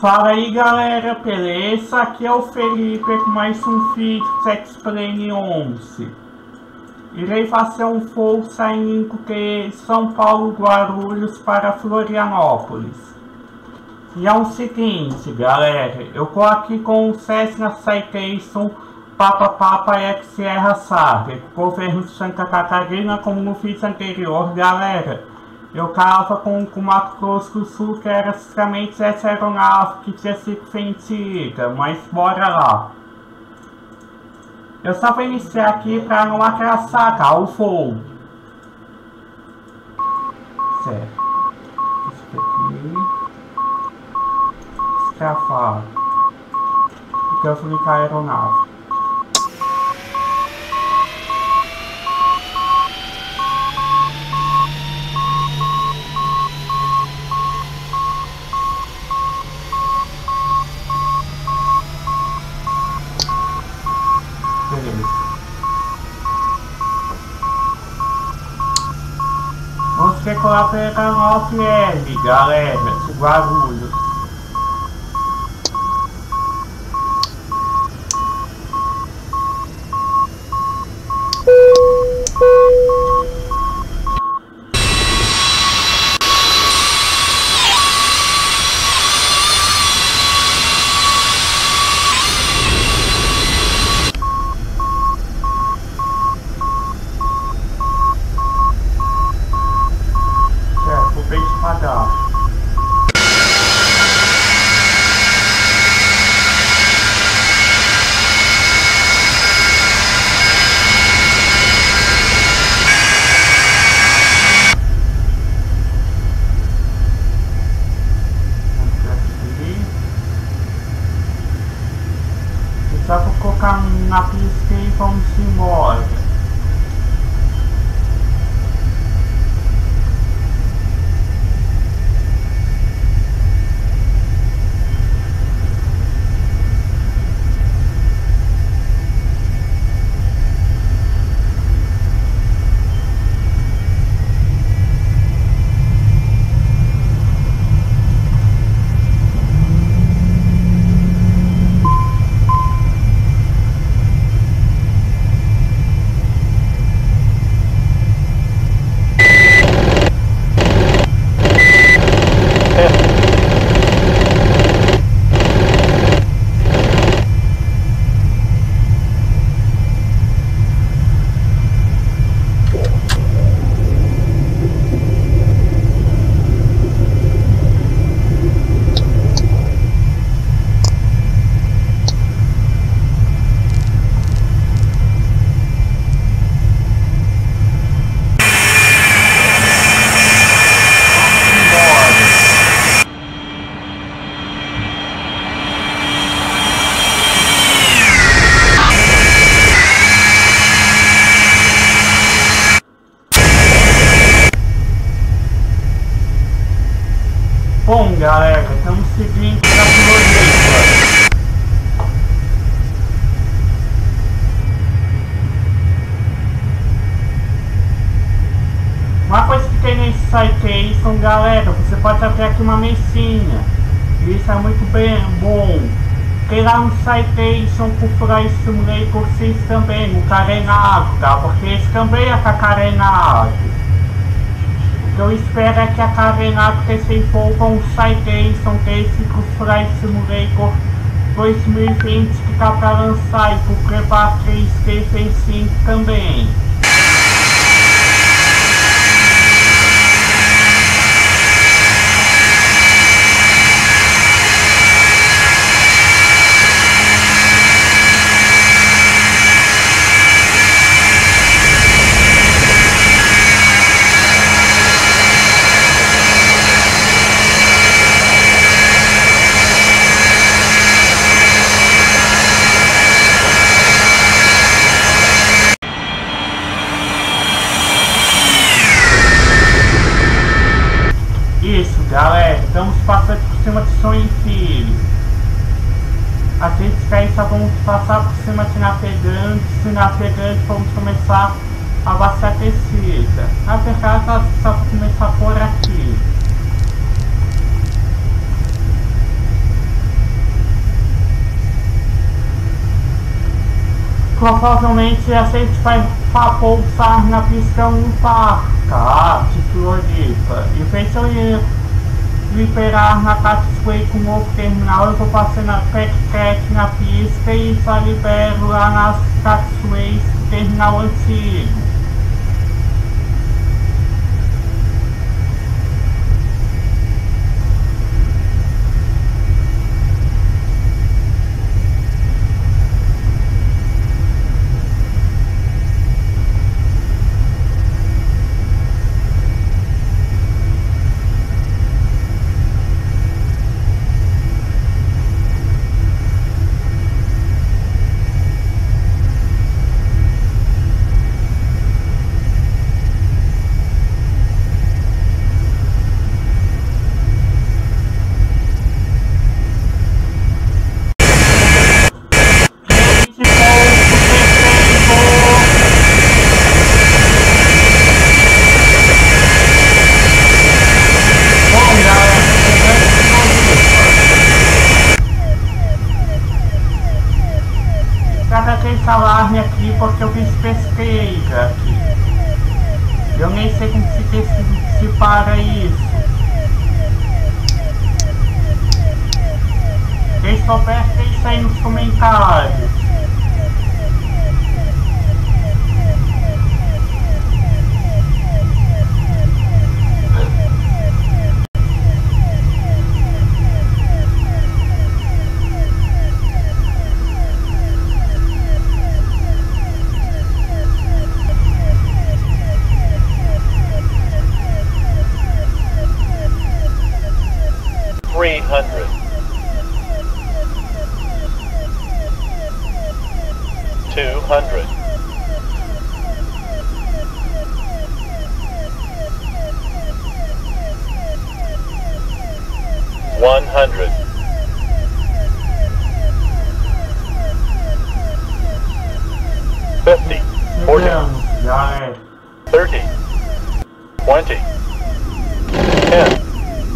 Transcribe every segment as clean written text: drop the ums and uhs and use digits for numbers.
Fala aí galera, beleza? Aqui é o Felipe com mais um vídeo do X-Plane 11. Irei fazer um voo saindo de São Paulo, Guarulhos para Florianópolis. E é o seguinte galera, eu tô aqui com o Cessna Citation Papa X Sierra Sabre, governo de Santa Catarina, como no vídeo anterior galera. Eu tava com o Mato Grosso do Sul, que era justamente essa aeronave que tinha sido vendida, mas bora lá. Eu só vou iniciar aqui para não atrasar, tá, o voo. Certo. Isso aqui. Escafar. E eu vou ligar a aeronave. Vamos decolar pela 9L, galera, de Guarulhos. Só vou colocar na pista e vamos embora. Bom galera, estamos seguindo para Floripa. Uma coisa que tem nesse Citation, galera, você pode abrir aqui uma mesinha. Isso é muito bem bom. Tem lá um Citation com o Flight Simulator 6 também, o carenado, tá? Porque esse também é carenado. O que eu espero é que a carenado se envolva um Citation desse com o Flight Simulator 2020 que tá para lançar e por preparar 3D 5 também. Isso, galera, estamos passando por cima de Joinville. Acredito que aí só vamos passar por cima de navegantes. Se navegantes vamos começar a abastecida. Na verdade, só vou começar por aqui. provavelmente a gente vai pousar na pista 1 Parca de Floripa. E feito eu liberar na Catsway com o novo terminal, eu vou passar na backtrack na pista e só libero lá nas Catsways do terminal antigo. Esse alarme aqui porque eu fiz pesquisa aqui. Eu nem sei como se para isso. Quem souber, deixa aí nos comentários. Já é. 30, 20, 10.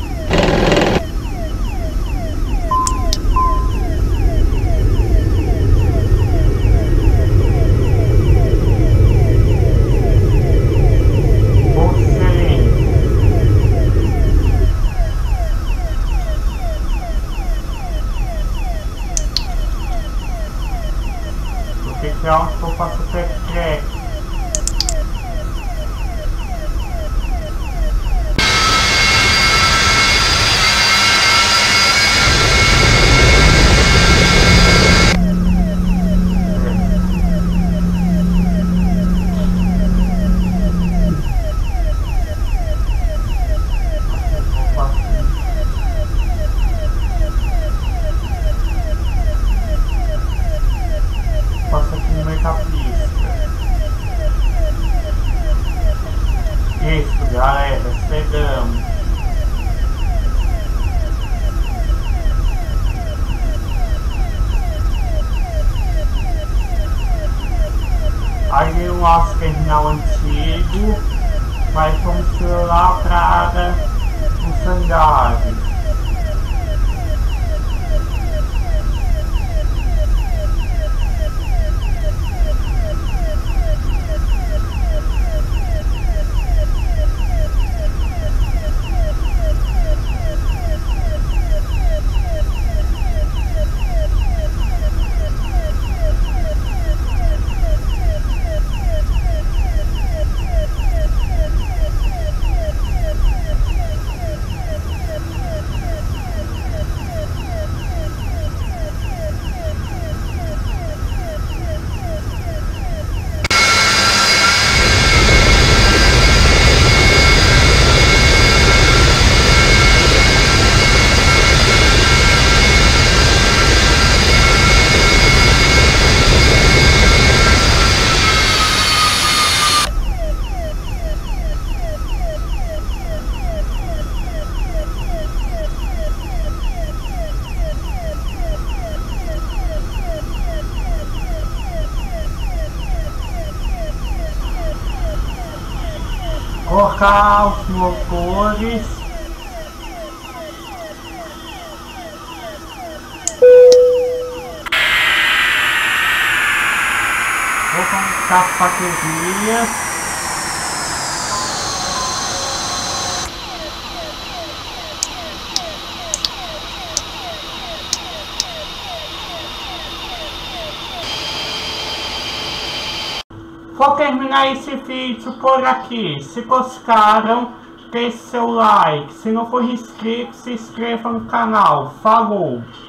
Então, eu faço backtrack. Passa aqui no meio da pista. Isso, galera, chegamos. Aí o nosso terminal antigo, mas vamos lá para o Sangares. Colocar os motores. descarregar as baterias. Vou terminar esse vídeo por aqui. Se gostaram, deixe seu like. Se não for inscrito, se inscreva no canal. Falou!